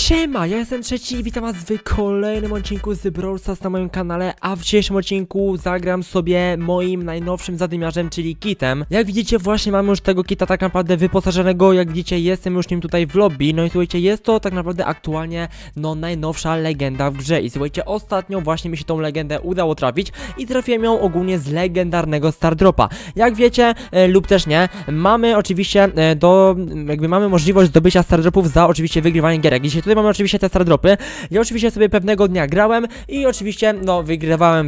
Siema, ja jestem Trzeci i witam was w kolejnym odcinku z Brawl Stars na moim kanale. A w dzisiejszym odcinku zagram sobie moim najnowszym zadymiarzem, czyli kitem. Jak widzicie, właśnie mamy już tego kita tak naprawdę wyposażonego. Jak widzicie, jestem już nim tutaj w lobby. No i słuchajcie, jest to tak naprawdę aktualnie najnowsza legenda w grze. I słuchajcie, ostatnio właśnie mi się tą legendę udało trafić i trafiłem ją ogólnie z legendarnego Stardropa. Jak wiecie, lub też nie, mamy oczywiście mamy możliwość zdobycia Stardropów za oczywiście wygrywanie gierek. Dzisiaj tutaj mamy oczywiście te Stardropy. Ja oczywiście sobie pewnego dnia grałem i oczywiście wygrywałem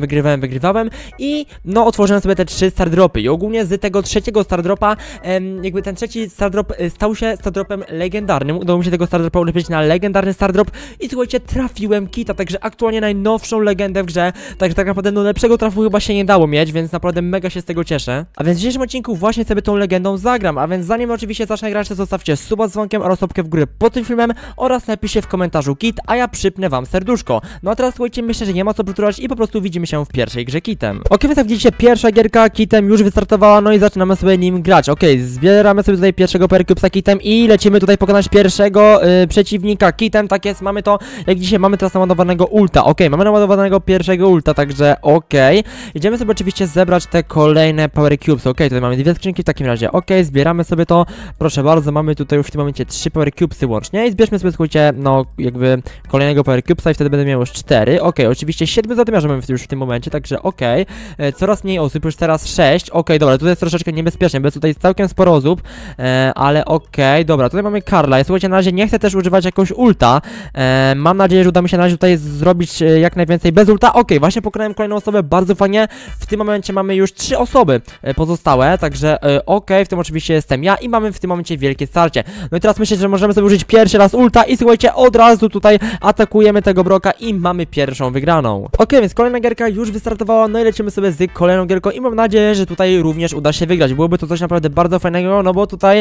i otworzyłem sobie te 3 Stardropy. I ogólnie z tego trzeciego Stardropa jakby ten trzeci Stardrop stał się Stardropem legendarnym. Udało mi się tego Stardropa ulepszyć na legendarny Stardrop i słuchajcie, trafiłem kita, także aktualnie najnowszą legendę w grze. Także tak naprawdę lepszego trafu chyba się nie dało mieć, więc naprawdę mega się z tego cieszę. A więc w dzisiejszym odcinku właśnie sobie tą legendą zagram. A więc zanim oczywiście zacznę grać, to zostawcie suba z dzwonkiem oraz łapkę w górę pod tym filmem oraz napiszcie w komentarzu kit, a ja przypnę wam serduszko. No a teraz słuchajcie, myślę, że nie ma co przytulać i po prostu widzimy się w pierwszej grze kitem. Okej, więc jak widzicie, pierwsza gierka kitem już wystartowała, no i zaczynamy sobie nim grać. Okej, zbieramy sobie tutaj pierwszego Percubesa kitem i lecimy tutaj pokonać pierwszego przeciwnika kitem. Tak jest, mamy to, jak dzisiaj mamy teraz naładowanego ulta. Okej, mamy naładowanego pierwszego ulta, także okej. Idziemy sobie oczywiście zebrać te kolejne Power Cubes. Okej, tutaj mamy 2 skrzynki w takim razie. Okej, zbieramy sobie to. Proszę bardzo, mamy tutaj już w tym momencie 3 Power Cubesy łącznie i zbierzmy sobie, słuchajcie, jakby kolejnego Power Cubesa i wtedy będę miał już 4. Okej, oczywiście 7 zadymiarzy mamy już w tym momencie, także okej. Coraz mniej osób, już teraz 6. Okej, dobra, tutaj jest troszeczkę niebezpiecznie, bo jest tutaj całkiem sporo osób, ale okej, dobra, tutaj mamy Karla. Ja słuchajcie, na razie nie chcę też używać jakiegoś ulta. Mam nadzieję, że uda mi się na razie tutaj zrobić jak najwięcej bez ulta. Okej, właśnie pokonałem kolejną osobę, bardzo fajnie. W tym momencie mamy już 3 osoby pozostałe, także okej, w tym oczywiście jestem ja i mamy w tym momencie wielkie starcie. No i teraz myślę, że możemy sobie użyć pierwszy raz ulta i słuchajcie, od razu tutaj atakujemy tego Broka i mamy pierwszą wygraną. Okej, więc kolejna gierka już wystartowała, no i lecimy sobie z kolejną gierką i mam nadzieję, że tutaj również uda się wygrać. Byłoby to coś naprawdę bardzo fajnego, no bo tutaj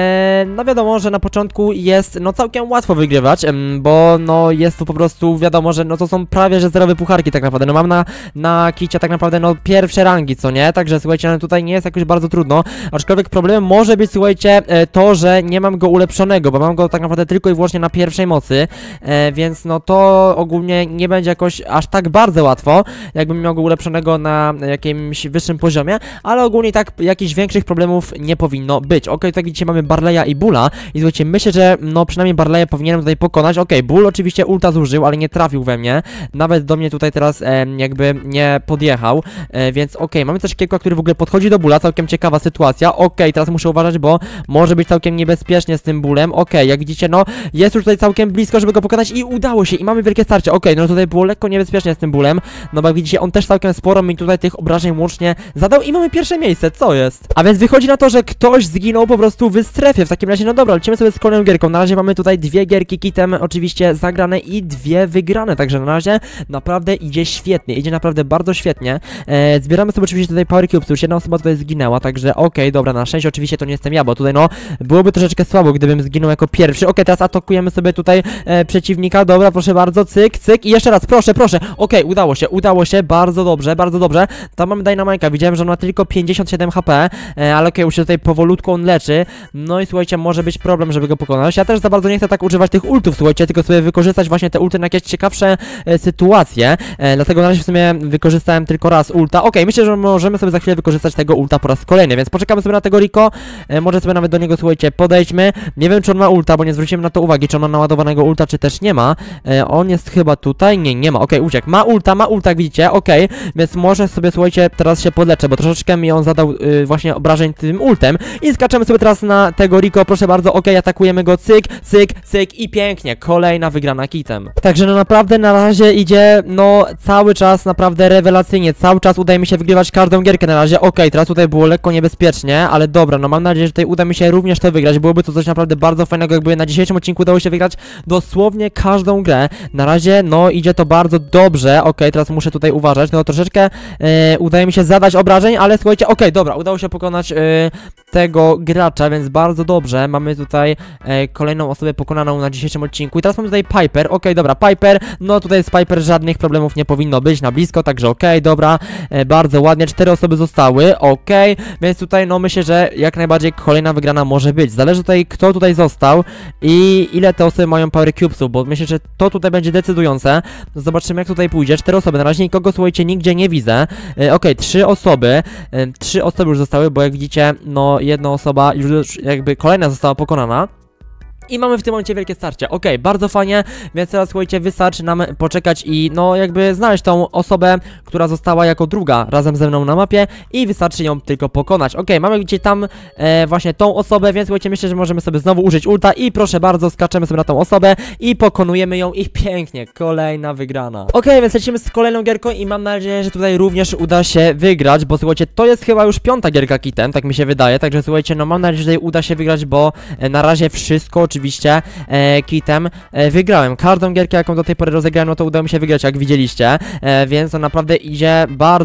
no wiadomo, że na początku jest całkiem łatwo wygrywać, bo jest to po prostu wiadomo, że to są prawie że zerowe pucharki tak naprawdę. Mam na kicie tak naprawdę pierwsze rangi, co nie? Także słuchajcie, tutaj nie jest jakoś bardzo trudno, aczkolwiek problemem może być, słuchajcie, to, że nie mam go ulepszonego, bo mam go tak naprawdę tylko i wyłącznie na pierwszej mocy, więc to ogólnie nie będzie jakoś aż tak bardzo łatwo, jakbym miał go ulepszonego na jakimś wyższym poziomie, ale ogólnie tak jakichś większych problemów nie powinno być. Okej, tak widzicie, mamy Barleya i Bulla i słuchajcie, myślę, że przynajmniej Barleya powinienem tutaj pokonać. Okej, Bull oczywiście ulta zużył, ale nie trafił we mnie, nawet do mnie tutaj teraz jakby nie podjechał, więc okej, mamy też Kieko, który w ogóle podchodzi do Bulla, całkiem ciekawa sytuacja. Okej, teraz muszę uważać, bo może być całkiem niebezpiecznie z tym Bullem. Okej, jak widzicie, jest już tutaj całkiem blisko, żeby go pokonać i udało się i mamy wielkie starcie. Okej, tutaj było lekko niebezpiecznie z tym Bullem, bo jak widzicie, on też całkiem sporo mi tutaj tych obrażeń łącznie zadał i mamy pierwsze miejsce, co jest? A więc wychodzi na to, że ktoś zginął po prostu w strefie. W takim razie, dobra, lecimy sobie z kolejną gierką. Na razie mamy tutaj 2 gierki kitem oczywiście zagrane i 2 wygrane, także na razie naprawdę idzie świetnie, idzie naprawdę bardzo świetnie. Zbieramy sobie oczywiście tutaj Power Cubes, już jedna osoba tutaj zginęła, także okej, dobra, na szczęście oczywiście to nie jestem ja, bo tutaj byłoby troszeczkę słabo, gdybym zginął jako pierwszy. Okej, teraz atakujemy sobie tutaj przeciwnika, dobra, proszę bardzo, cyk, cyk i jeszcze raz, proszę, okej, udało się, bardzo dobrze, tam mamy Dynamite'a, widziałem, że on ma tylko 57 HP, ale okej, już się tutaj powolutku on leczy, no i słuchajcie, może być problem, żeby go pokonać. Ja też za bardzo nie chcę tak używać tych ultów, słuchajcie, tylko sobie wykorzystać właśnie te ulty na jakieś ciekawsze sytuacje, dlatego na razie w sumie wykorzystałem tylko raz ulta. Okej, myślę, że możemy sobie za chwilę wykorzystać tego ulta po raz kolejny, więc poczekamy sobie na tego Rico, może sobie nawet do niego, słuchajcie, podejdźmy. Nie wiem, czy on ma ulta, bo nie zwróciłem na to uwagi, czy on ma naładowanego ulta, czy też nie ma. On jest chyba tutaj, nie ma, okej, uciekł. Ma ulta, jak widzicie, okej, więc może sobie, słuchajcie, teraz się podleczę, bo troszeczkę mi on zadał właśnie obrażeń tym ultem i skaczemy sobie teraz na tego Rico, proszę bardzo, okej, atakujemy go, cyk, cyk, cyk i pięknie, kolejna wygrana kitem. Także naprawdę na razie idzie, cały czas naprawdę rewelacyjnie, cały czas udaje mi się wygrywać każdą gierkę na razie. Okej, teraz tutaj było lekko niebezpiecznie, ale dobra, mam nadzieję, że tutaj uda mi się również to wygrać, byłoby to coś naprawdę bardzo fajnego, jakby na dzisiejszym odcinku udało się wygrać dosłownie każdą grę. Na razie, idzie to bardzo dobrze. Okej, teraz muszę tutaj uważać, troszeczkę udaje mi się zadać obrażeń, ale słuchajcie, okej, dobra, udało się pokonać tego gracza, więc bardzo dobrze. Mamy tutaj kolejną osobę pokonaną na dzisiejszym odcinku. I teraz mamy tutaj Piper. Okej, dobra, Piper. No tutaj z Piper żadnych problemów nie powinno być na blisko, także okej, dobra. Bardzo ładnie, 4 osoby zostały. Okej, więc tutaj no myślę, że jak najbardziej kolejna wygrana może być. Zależy tutaj, kto tutaj został i ile te osoby mają Power Cubesów, bo myślę, że to tutaj będzie decydujące. Zobaczymy, jak tutaj pójdzie. 4 osoby, na razie nikogo, słuchajcie, nigdzie nie widzę. Okej, 3 osoby. 3 osoby już zostały, bo jak widzicie, no jedna osoba już jakby kolejna została pokonana. I mamy w tym momencie wielkie starcie. Okej, bardzo fajnie, więc teraz słuchajcie, wystarczy nam poczekać i no jakby znaleźć tą osobę, która została jako druga razem ze mną na mapie i wystarczy ją tylko pokonać. Okej, mamy gdzieś tam właśnie tą osobę, więc słuchajcie, myślę, że możemy sobie znowu użyć ulta i proszę bardzo, skaczemy sobie na tą osobę i pokonujemy ją i pięknie, kolejna wygrana. Okej, więc lecimy z kolejną gierką i mam nadzieję, że tutaj również uda się wygrać, bo słuchajcie, to jest chyba już 5. gierka kitem, tak mi się wydaje, także słuchajcie, no mam nadzieję, że tutaj uda się wygrać, bo na razie wszystko oczywiście kitem wygrałem. Każdą gierkę, jaką do tej pory rozegrałem, no to udało mi się wygrać, jak widzieliście, więc to naprawdę idzie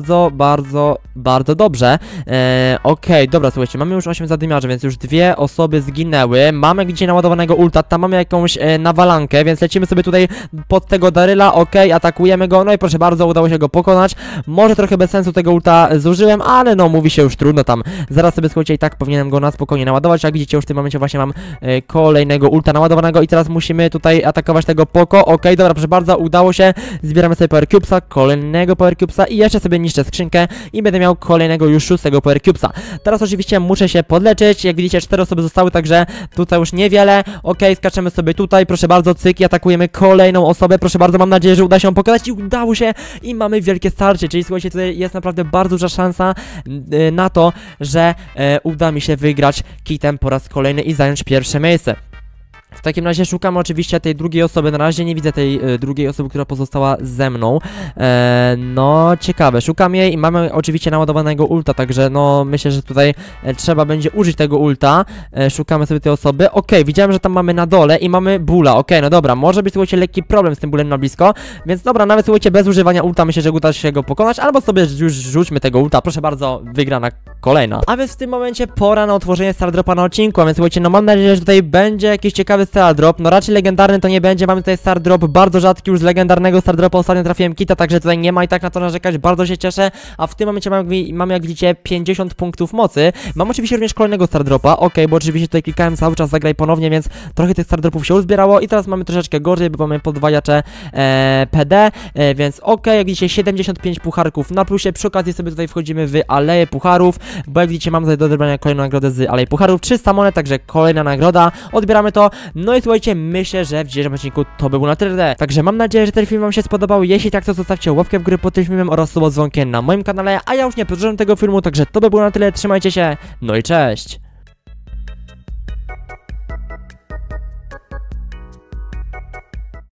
bardzo dobrze. Okej, dobra, słuchajcie, mamy już 8 zadymiarzy, więc już 2 osoby zginęły. Mamy gdzieś naładowanego ulta, tam mamy jakąś nawalankę, więc lecimy sobie tutaj pod tego Daryla. Okej, atakujemy go, no i proszę bardzo, udało się go pokonać. Może trochę bez sensu tego ulta zużyłem, ale no mówi się już trudno tam. Zaraz sobie, słuchajcie, i tak powinienem go na spokojnie naładować. Jak widzicie, już w tym momencie właśnie mam kolejnego ulta naładowanego i teraz musimy tutaj atakować tego Poko. Okej, dobra, proszę bardzo, udało się. Zbieramy sobie Power Cubesa, kolejnego Power Cubesa i jeszcze sobie niszczę skrzynkę i będę miał kolejnego już 6. Power Cubesa. Teraz oczywiście muszę się podleczyć. Jak widzicie, 4 osoby zostały, także tutaj już niewiele. Okej, skaczemy sobie tutaj, proszę bardzo, cyk, i atakujemy kolejną osobę. Proszę bardzo, mam nadzieję, że uda się ją pokonać i udało się i mamy wielkie starcie, czyli słuchajcie, tutaj jest naprawdę bardzo duża szansa na to, że uda mi się wygrać kitem po raz kolejny i zająć pierwsze miejsce. W takim razie szukam oczywiście tej drugiej osoby, na razie nie widzę tej drugiej osoby, która pozostała ze mną. No ciekawe, szukam jej i mamy oczywiście naładowanego ulta, także no myślę, że tutaj trzeba będzie użyć tego ulta. Szukamy sobie tej osoby. Okej, widziałem, że tam mamy na dole i mamy bula. Okej, no dobra, może być, słuchajcie, lekki problem z tym bulem na blisko, więc dobra, nawet słuchajcie, bez używania ulta myślę, że uda się go pokonać, albo sobie już rzućmy tego ulta. Proszę bardzo, wygrana kolejna. A więc w tym momencie pora na otworzenie Star Dropa na odcinku, a więc słuchajcie, no mam nadzieję, że tutaj będzie jakiś ciekawy Star Drop, no raczej legendarny to nie będzie, mamy tutaj Star Drop bardzo rzadki, już z legendarnego Star Dropa ostatnio trafiłem kita, także tutaj nie ma i tak na to narzekać, bardzo się cieszę, a w tym momencie mamy jak widzicie 50 punktów mocy, mam oczywiście również kolejnego Star Dropa, okej, bo oczywiście tutaj klikałem cały czas zagraj ponownie, więc trochę tych Star Dropów się uzbierało i teraz mamy troszeczkę gorzej, bo mamy podwajacze PD, więc okej, jak widzicie 75 pucharków na plusie, przy okazji sobie tutaj wchodzimy w Aleję Pucharów, bo jak widzicie mam tutaj do odebrania kolejną nagrodę z Alei Pucharów, 300 monet, także kolejna nagroda, odbieramy to, no i słuchajcie, myślę, że w dzisiejszym odcinku to by było na tyle. Także mam nadzieję, że ten film wam się spodobał. Jeśli tak, to zostawcie łapkę w górę pod tym filmem oraz suba z dzwonkiem na moim kanale. A ja już nie przedłużam tego filmu, także to by było na tyle. Trzymajcie się, no i cześć!